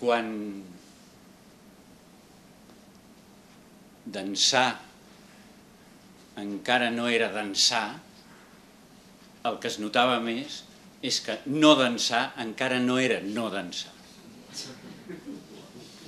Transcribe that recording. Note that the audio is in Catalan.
quan dansar encara no era dansar, el que es notava més és que no dansar encara no era no dansar.